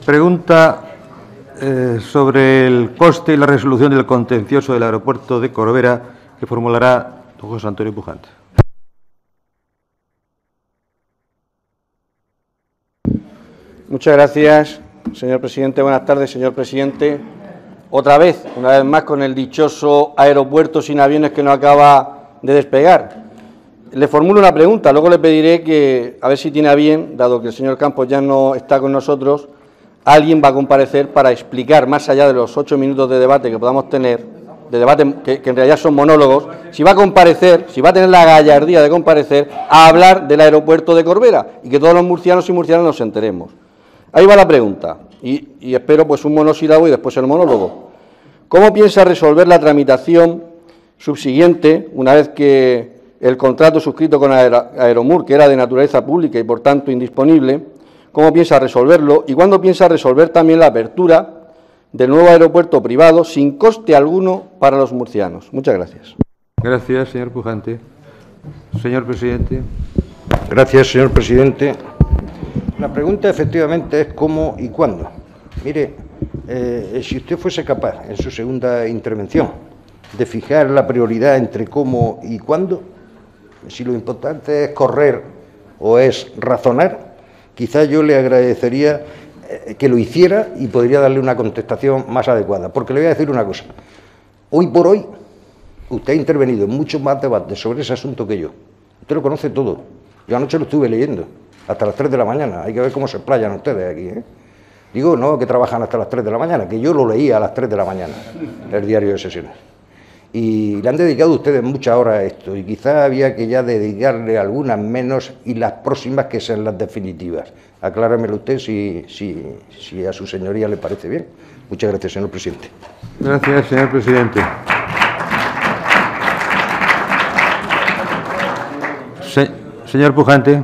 Pregunta sobre el coste y la resolución del contencioso del aeropuerto de Corbera, que formulará don José Antonio Pujante. Muchas gracias, señor presidente. Buenas tardes, señor presidente. Otra vez, una vez más, con el dichoso aeropuerto sin aviones que no acaba de despegar. Le formulo una pregunta, luego le pediré que, a ver si tiene a bien, dado que el señor Campos ya no está con nosotros, alguien va a comparecer para explicar, más allá de los 8 minutos de debate que podamos tener, de debate que en realidad son monólogos, si va a comparecer, si va a tener la gallardía de comparecer a hablar del aeropuerto de Corbera y que todos los murcianos y murcianas nos enteremos. Ahí va la pregunta, y espero pues un monosílabo y después el monólogo. ¿Cómo piensa resolver la tramitación subsiguiente, una vez que el contrato suscrito con Aeromur, que era de naturaleza pública y por tanto indisponible, cómo piensa resolverlo y cuándo piensa resolver también la apertura del nuevo aeropuerto privado sin coste alguno para los murcianos? Muchas gracias. Gracias, señor Pujante. Señor presidente. Gracias, señor presidente. La pregunta efectivamente es cómo y cuándo. Mire, si usted fuese capaz en su segunda intervención de fijar la prioridad entre cómo y cuándo, si lo importante es correr o es razonar, quizás yo le agradecería que lo hiciera y podría darle una contestación más adecuada. Porque le voy a decir una cosa. Hoy por hoy, usted ha intervenido en muchos más debates sobre ese asunto que yo. Usted lo conoce todo. Yo anoche lo estuve leyendo, hasta las 3 de la mañana. Hay que ver cómo se explayan ustedes aquí, ¿eh? Digo, no que trabajan hasta las 3 de la mañana, que yo lo leía a las 3 de la mañana, el diario de sesiones. Y le han dedicado ustedes muchas horas a esto, y quizás había que ya dedicarle algunas menos y las próximas que sean las definitivas. Acláramelo usted si a su señoría le parece bien. Muchas gracias, señor presidente. Gracias, señor presidente. Señor Pujante.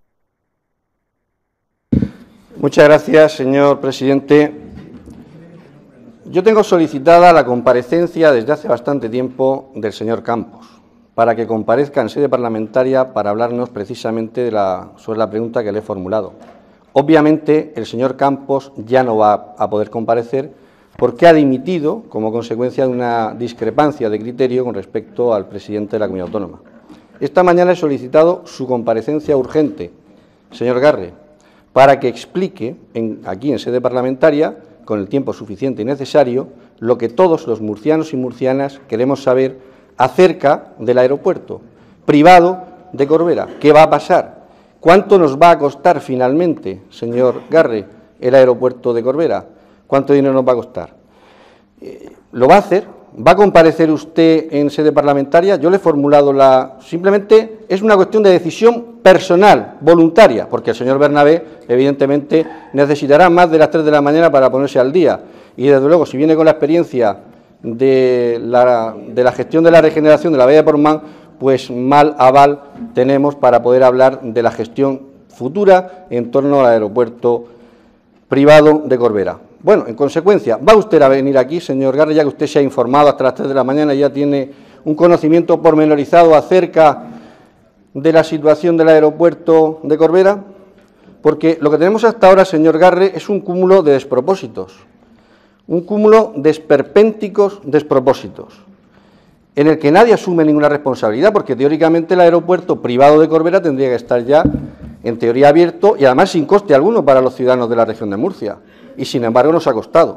Muchas gracias, señor presidente. Yo tengo solicitada la comparecencia desde hace bastante tiempo del señor Campos, para que comparezca en sede parlamentaria para hablarnos precisamente sobre la pregunta que le he formulado. Obviamente, el señor Campos ya no va a poder comparecer porque ha dimitido como consecuencia de una discrepancia de criterio con respecto al presidente de la Comunidad Autónoma. Esta mañana he solicitado su comparecencia urgente, señor Garre, para que explique aquí en sede parlamentaria, con el tiempo suficiente y necesario, lo que todos los murcianos y murcianas queremos saber acerca del aeropuerto privado de Corbera. ¿Qué va a pasar? ¿Cuánto nos va a costar finalmente, señor Garre, el aeropuerto de Corbera? ¿Cuánto dinero nos va a costar? ¿Lo va a hacer? ¿Va a comparecer usted en sede parlamentaria? Yo le he formulado simplemente es una cuestión de decisión personal, voluntaria, porque el señor Bernabé, evidentemente, necesitará más de las 3 de la mañana para ponerse al día. Y, desde luego, si viene con la experiencia de la gestión de la regeneración de la Bahía de Portmán, pues mal aval tenemos para poder hablar de la gestión futura en torno al aeropuerto privado de Corbera. Bueno, en consecuencia, ¿va usted a venir aquí, señor Garre, ya que usted se ha informado hasta las 3 de la mañana y ya tiene un conocimiento pormenorizado acerca de la situación del aeropuerto de Corbera? Porque lo que tenemos hasta ahora, señor Garre, es un cúmulo de despropósitos, un cúmulo de esperpénticos despropósitos, en el que nadie asume ninguna responsabilidad, porque teóricamente el aeropuerto privado de Corbera tendría que estar ya, en teoría, abierto y además sin coste alguno para los ciudadanos de la región de Murcia. Y, sin embargo, nos ha costado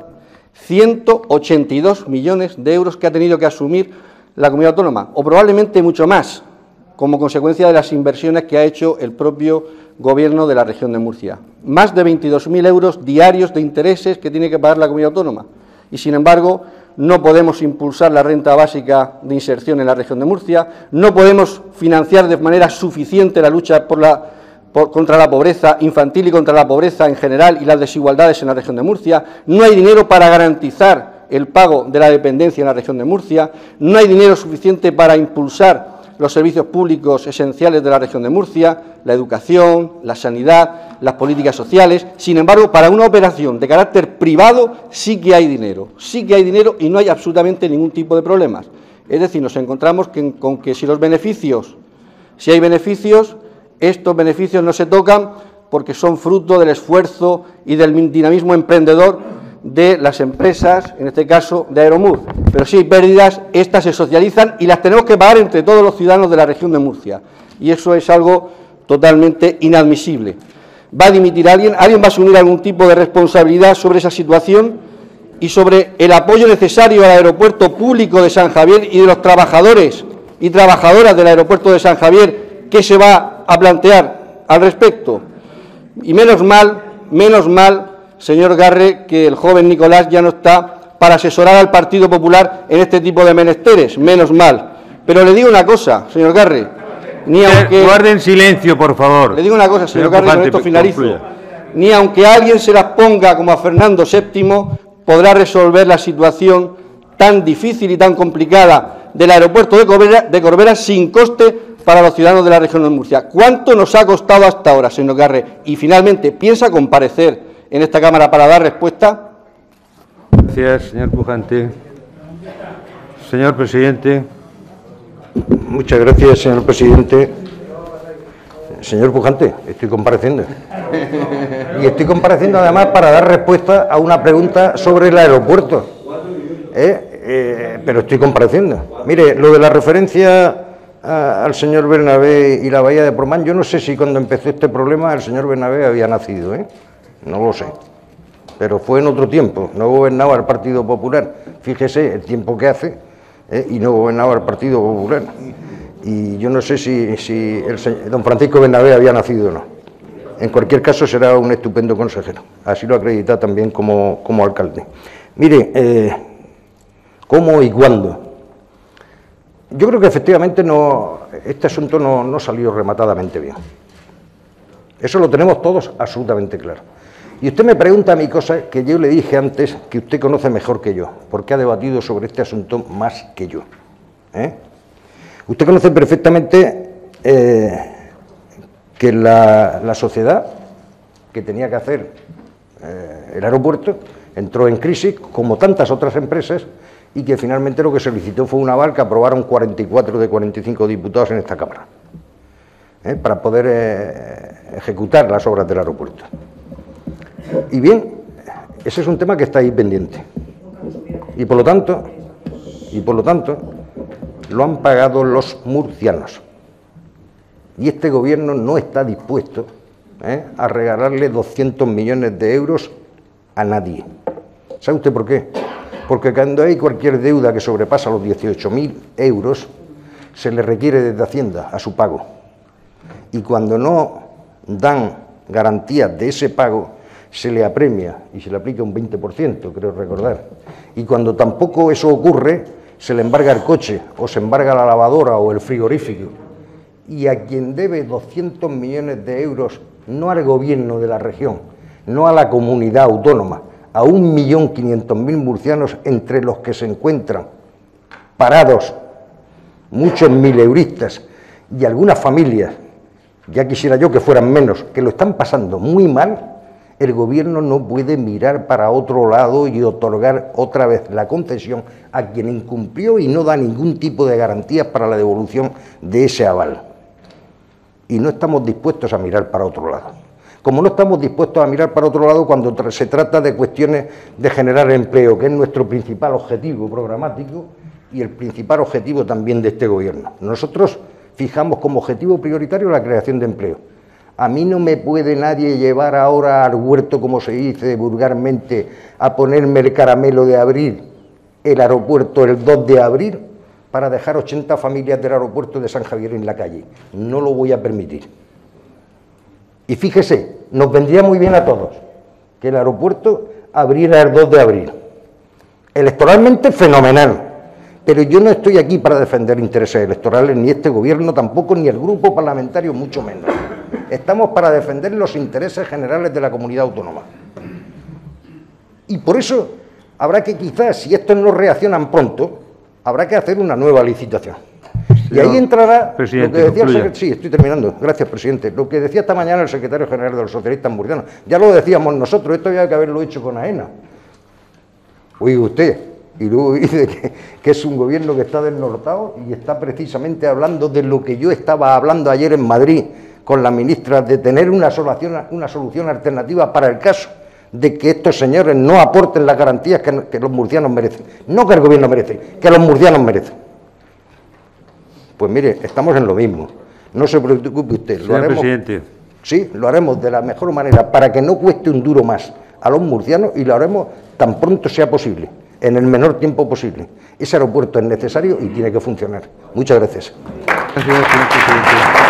182 millones de euros que ha tenido que asumir la Comunidad Autónoma, o probablemente mucho más, como consecuencia de las inversiones que ha hecho el propio Gobierno de la región de Murcia. Más de 22.000 euros diarios de intereses que tiene que pagar la Comunidad Autónoma. Y, sin embargo, no podemos impulsar la renta básica de inserción en la región de Murcia, no podemos financiar de manera suficiente la lucha contra la pobreza infantil y contra la pobreza en general y las desigualdades en la región de Murcia, no hay dinero para garantizar el pago de la dependencia en la región de Murcia, no hay dinero suficiente para impulsar los servicios públicos esenciales de la región de Murcia, la educación, la sanidad, las políticas sociales. Sin embargo, para una operación de carácter privado sí que hay dinero y no hay absolutamente ningún tipo de problemas. Es decir, nos encontramos con que si hay beneficios, estos beneficios no se tocan porque son fruto del esfuerzo y del dinamismo emprendedor de las empresas, en este caso de Aeromur. Pero si hay pérdidas, estas se socializan y las tenemos que pagar entre todos los ciudadanos de la región de Murcia. Y eso es algo totalmente inadmisible. ¿Va a dimitir alguien? ¿Alguien va a asumir algún tipo de responsabilidad sobre esa situación y sobre el apoyo necesario al aeropuerto público de San Javier y de los trabajadores y trabajadoras del aeropuerto de San Javier? ¿Qué se va a plantear al respecto? Y menos mal, señor Garre, que el joven Nicolás ya no está para asesorar al Partido Popular en este tipo de menesteres, menos mal. Pero le digo una cosa, señor Garre, Guarden silencio, por favor. Le digo una cosa, señor Garre, con esto finalizo. Ni aunque alguien se las ponga como a Fernando VII, podrá resolver la situación tan difícil y tan complicada del aeropuerto de Corbera sin coste para los ciudadanos de la región de Murcia. ¿Cuánto nos ha costado hasta ahora, señor Garre? Y finalmente, ¿piensa comparecer en esta Cámara para dar respuesta? Gracias, señor Pujante. Señor presidente. Muchas gracias, señor presidente. Señor Pujante, estoy compareciendo. Y estoy compareciendo además para dar respuesta a una pregunta sobre el aeropuerto. Pero estoy compareciendo. Mire, lo de la referencia al señor Bernabé y la bahía de Portmán, yo no sé si cuando empezó este problema el señor Bernabé había nacido, no lo sé. Pero fue en otro tiempo, no gobernaba el Partido Popular. Fíjese el tiempo que hace, y no gobernaba el Partido Popular. Y yo no sé si don Francisco Bernabé había nacido o no. En cualquier caso será un estupendo consejero, así lo acredita también como alcalde. Mire, ¿cómo y cuándo? Yo creo que efectivamente este asunto no salió rematadamente bien. Eso lo tenemos todos absolutamente claro. Y usted me pregunta a mí cosas que yo le dije antes que usted conoce mejor que yo, porque ha debatido sobre este asunto más que yo. Usted conoce perfectamente que la sociedad que tenía que hacer el aeropuerto entró en crisis, como tantas otras empresas, y que finalmente lo que solicitó fue un aval que aprobaron 44 de 45 diputados en esta Cámara, para poder ejecutar las obras del aeropuerto. Y bien, ese es un tema que está ahí pendiente. Y por lo tanto, lo han pagado los murcianos. Y este gobierno no está dispuesto a regalarle 200 millones de euros a nadie. ¿Sabe usted por qué? Porque cuando hay cualquier deuda que sobrepasa los 18.000 euros, se le requiere desde Hacienda a su pago. Y cuando no dan garantías de ese pago, se le apremia y se le aplica un 20%, creo recordar. Y cuando tampoco eso ocurre, se le embarga el coche, o se embarga la lavadora o el frigorífico. Y a quien debe 200 millones de euros, no al gobierno de la región, no a la comunidad autónoma, a 1.500.000 murcianos, entre los que se encuentran parados muchos mileuristas y algunas familias, ya quisiera yo que fueran menos, que lo están pasando muy mal. El gobierno no puede mirar para otro lado y otorgar otra vez la concesión a quien incumplió y no da ningún tipo de garantías para la devolución de ese aval. Y no estamos dispuestos a mirar para otro lado. Como no estamos dispuestos a mirar para otro lado cuando se trata de cuestiones de generar empleo, que es nuestro principal objetivo programático y el principal objetivo también de este gobierno. Nosotros fijamos como objetivo prioritario la creación de empleo. A mí no me puede nadie llevar ahora al huerto, como se dice vulgarmente, a ponerme el caramelo de abrir el aeropuerto el 2 de abril para dejar 80 familias del aeropuerto de San Javier en la calle. No lo voy a permitir. Y fíjese, nos vendría muy bien a todos que el aeropuerto abriera el 2 de abril. Electoralmente fenomenal. Pero yo no estoy aquí para defender intereses electorales, ni este gobierno tampoco, ni el grupo parlamentario, mucho menos. Estamos para defender los intereses generales de la comunidad autónoma. Y por eso habrá que quizás, si estos no reaccionan pronto, habrá que hacer una nueva licitación. Y ahí entrará lo que decía sí, estoy terminando, gracias presidente, lo que decía esta mañana el secretario general de los socialistas murcianos. Ya lo decíamos nosotros, esto había que haberlo hecho con AENA. Oiga usted, y luego dice que es un gobierno que está desnortado y está precisamente hablando de lo que yo estaba hablando ayer en Madrid con la ministra de tener una solución alternativa para el caso de que estos señores no aporten las garantías que los murcianos merecen. No que el gobierno merece, que los murcianos merecen. Pues mire, estamos en lo mismo. No se preocupe usted. Señor presidente. Sí, lo haremos de la mejor manera para que no cueste un duro más a los murcianos y lo haremos tan pronto sea posible, en el menor tiempo posible. Ese aeropuerto es necesario y tiene que funcionar. Muchas gracias. Gracias, señor presidente.